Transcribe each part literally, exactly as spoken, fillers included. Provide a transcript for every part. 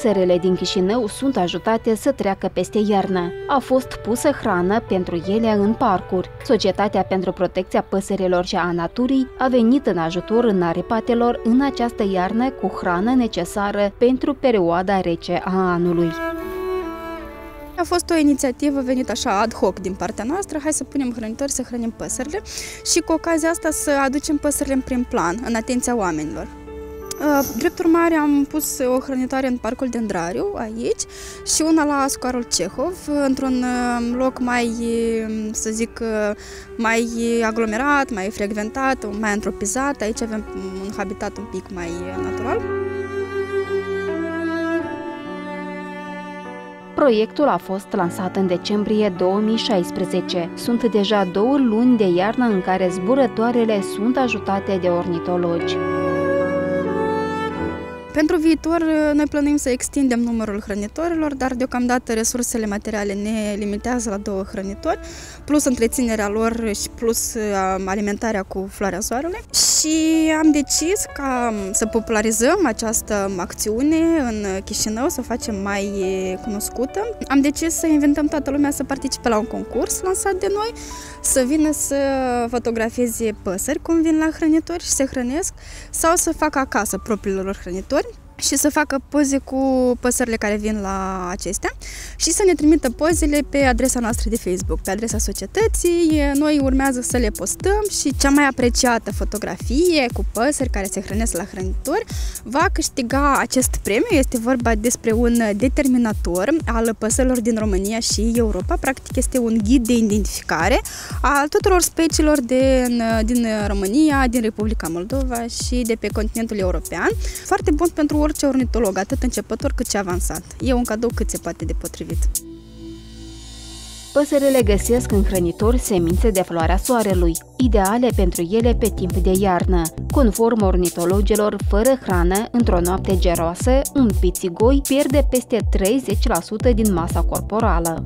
Păsările din Chișinău sunt ajutate să treacă peste iarnă. A fost pusă hrană pentru ele în parcuri. Societatea pentru Protecția Păsărilor și a Naturii a venit în ajutor înaripatelor în această iarnă cu hrană necesară pentru perioada rece a anului. A fost o inițiativă venită așa ad hoc din partea noastră, hai să punem hrănitori să hrănim păsările și cu ocazia asta să aducem păsările în prim plan, în atenția oamenilor. Drept urmare am pus o hrănitoare în Parcul Dendrariu, aici, și una la Scoarul Cehov, într-un loc mai, să zic, mai aglomerat, mai frecventat, mai antropizat. Aici avem un habitat un pic mai natural. Proiectul a fost lansat în decembrie două mii șaisprezece. Sunt deja două luni de iarnă în care zburătoarele sunt ajutate de ornitologi. Pentru viitor, noi plănuim să extindem numărul hrănitorilor, dar deocamdată resursele materiale ne limitează la două hrănitori, plus întreținerea lor și plus alimentarea cu floarea soarelui. Și am decis ca să popularizăm această acțiune în Chișinău, să o facem mai cunoscută. Am decis să invităm toată lumea să participe la un concurs lansat de noi, să vină să fotografieze păsări cum vin la hrănitori și se hrănesc, sau să facă acasă propriile lor hrănitori și să facă poze cu păsările care vin la acestea și să ne trimită pozele pe adresa noastră de Facebook, pe adresa societății. Noi urmează să le postăm și cea mai apreciată fotografie cu păsări care se hrănesc la hrănitori va câștiga acest premiu. Este vorba despre un determinator al păsărilor din România și Europa. Practic este un ghid de identificare al tuturor speciilor din, din România, din Republica Moldova și de pe continentul european. Foarte bun pentru orice ornitolog, atât începător cât și avansat. E un cadou cât se poate de potrivit. Păsările găsesc în hrănitori semințe de floarea soarelui, ideale pentru ele pe timp de iarnă. Conform ornitologilor, fără hrană, într-o noapte geroasă, un pițigoi pierde peste treizeci la sută din masa corporală.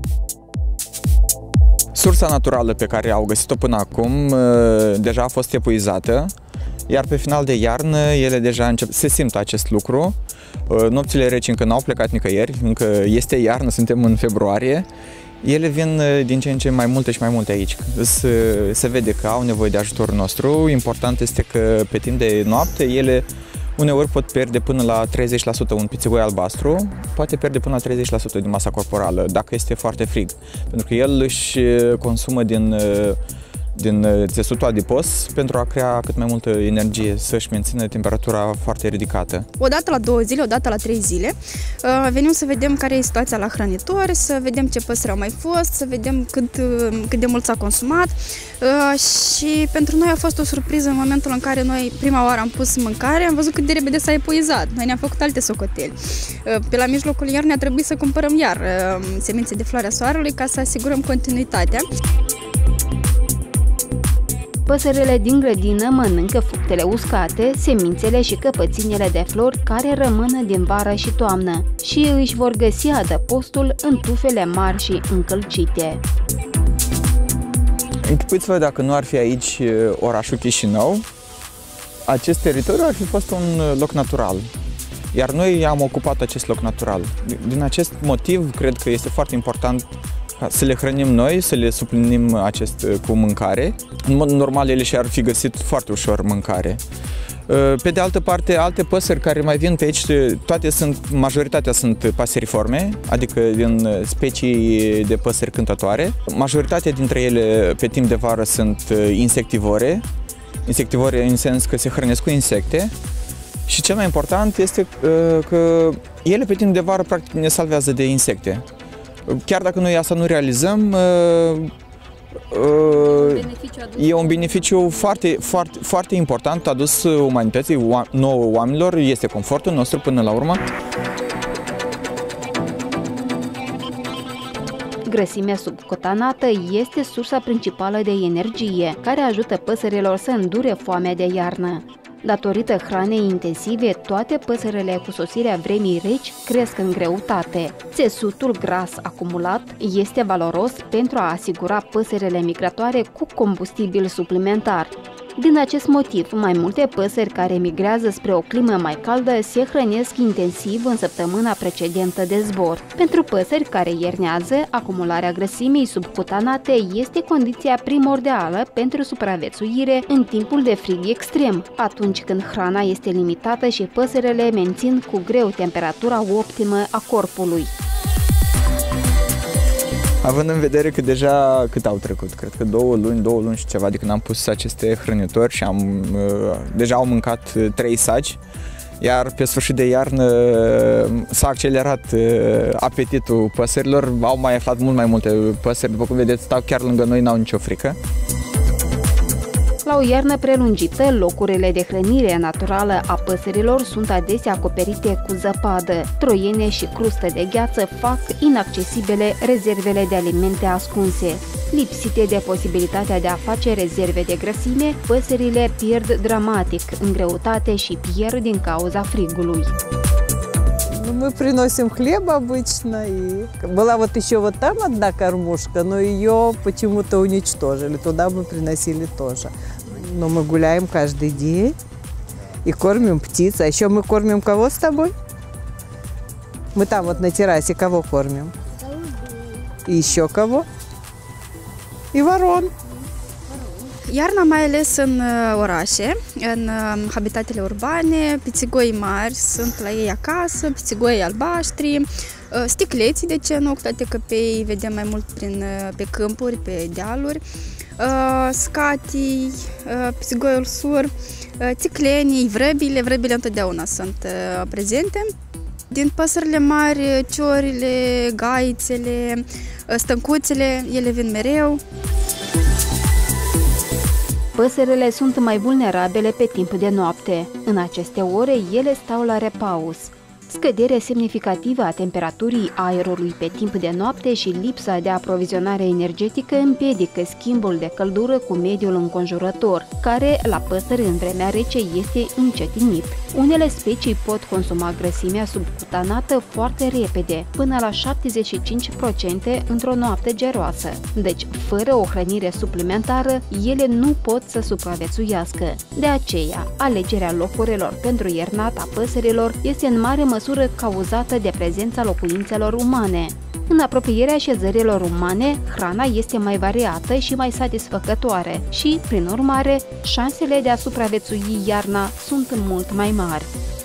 Sursa naturală pe care au găsit-o până acum deja a fost epuizată, iar pe final de iarnă ele deja încep, se simt acest lucru. Nopțile reci încă n-au plecat nicăieri, încă este iarnă, suntem în februarie. Ele vin din ce în ce mai multe și mai multe aici. Se, se vede că au nevoie de ajutorul nostru. Important este că pe timp de noapte ele uneori pot pierde până la treizeci la sută. Un pițigoi albastru poate pierde până la treizeci la sută din masa corporală dacă este foarte frig, pentru că el își consumă din din țesutul adipos pentru a crea cât mai multă energie, să-și mențină temperatura foarte ridicată. O dată la două zile, o dată la trei zile, venim să vedem care e situația la hrănitori, să vedem ce păsări au mai fost, să vedem cât, cât de mult s-a consumat și pentru noi a fost o surpriză în momentul în care noi prima oară am pus mâncare, am văzut cât de repede s-a epuizat. Noi ne-am făcut alte socoteli. Pe la mijlocul iernii a trebuit să cumpărăm iar semințe de floarea soarelui ca să asigurăm continuitatea. Păsările din grădină mănâncă fructele uscate, semințele și căpăținele de flori care rămân din vară și toamnă și își vor găsi adăpostul în tufele mari și încălcite. Închipuiți-vă dacă nu ar fi aici orașul Chișinău, acest teritoriu ar fi fost un loc natural. Iar noi am ocupat acest loc natural. Din acest motiv, cred că este foarte important să le hrănim noi, să le suplinim acest cu mâncare. În mod normal, ele și-ar fi găsit foarte ușor mâncare. Pe de altă parte, alte păsări care mai vin pe aici, toate sunt, majoritatea sunt paseriforme, adică din specii de păsări cântătoare. Majoritatea dintre ele pe timp de vară sunt insectivore, insectivore în sens că se hrănesc cu insecte. Și cel mai important este că ele pe timp de vară practic ne salvează de insecte. Chiar dacă noi asta nu realizăm, e un beneficiu foarte, foarte, foarte important adus umanității, nouă oamenilor, este confortul nostru până la urmă. Grăsimea subcotanată este sursa principală de energie, care ajută păsărilor să îndure foamea de iarnă. Datorită hranei intensive, toate păsările cu sosirea vremii reci cresc în greutate. Țesutul gras acumulat este valoros pentru a asigura păsările migratoare cu combustibil suplimentar. Din acest motiv, mai multe păsări care migrează spre o climă mai caldă se hrănesc intensiv în săptămâna precedentă de zbor. Pentru păsări care iernează, acumularea grăsimii subcutanate este condiția primordială pentru supraviețuire în timpul de frig extrem, atunci când hrana este limitată și păsările mențin cu greu temperatura optimă a corpului. Având în vedere că deja cât au trecut, cred că două luni, două luni și ceva de când am pus aceste hrănitori și am, deja au mâncat trei saci, iar pe sfârșit de iarnă s-a accelerat apetitul păsărilor, au mai aflat mult mai multe păsări, după cum vedeți, stau chiar lângă noi, n-au nicio frică. La o iarnă prelungită, locurile de hrănire naturală a păsărilor sunt adesea acoperite cu zăpadă. Troiene și crustă de gheață fac inaccesibile rezervele de alimente ascunse. Lipsite de posibilitatea de a face rezerve de grăsime, păsările pierd dramatic în greutate și pierd din cauza frigului. Мы приносим хлеб обычно, и была вот еще вот там одна кормушка, но ее почему-то уничтожили, туда мы приносили тоже. Но мы гуляем каждый день и кормим птиц, а еще мы кормим кого с тобой? Мы там вот на террасе кого кормим? И еще кого? И ворон. Iarna, mai ales în orașe, în habitatele urbane, pițigoi mari sunt la ei acasă, pițigoi albaștri, sticleții, de ce nu, toate căpei vedem mai mult prin, pe câmpuri, pe dealuri, scatii, pițigoiul sur, țiclenii, vrăbile, vrăbile întotdeauna sunt prezente. Din păsările mari, ciorile, gaițele, stâncuțele, ele vin mereu. Păsările sunt mai vulnerabile pe timp de noapte. În aceste ore, ele stau la repaus. Scăderea semnificativă a temperaturii aerului pe timp de noapte și lipsa de aprovizionare energetică împiedică schimbul de căldură cu mediul înconjurător, care, la păsări în vremea rece, este încetinit. Unele specii pot consuma grăsimea subcutanată foarte repede, până la șaptezeci și cinci la sută într-o noapte geroasă. Deci, fără o hrănire suplimentară, ele nu pot să supraviețuiască. De aceea, alegerea locurilor pentru iernat a păsărilor este în mare măsură cauzată de prezența locuințelor umane. În apropierea așezărilor umane, hrana este mai variată și mai satisfăcătoare și, prin urmare, șansele de a supraviețui iarna sunt mult mai mari.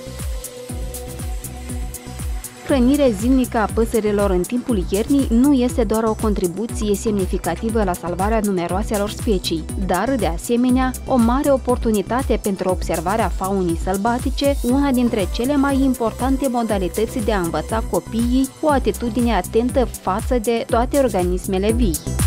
Hrănirea zilnică a păsărilor în timpul iernii nu este doar o contribuție semnificativă la salvarea numeroaselor specii, dar, de asemenea, o mare oportunitate pentru observarea faunii sălbatice, una dintre cele mai importante modalități de a învăța copiii o atitudine atentă față de toate organismele vii.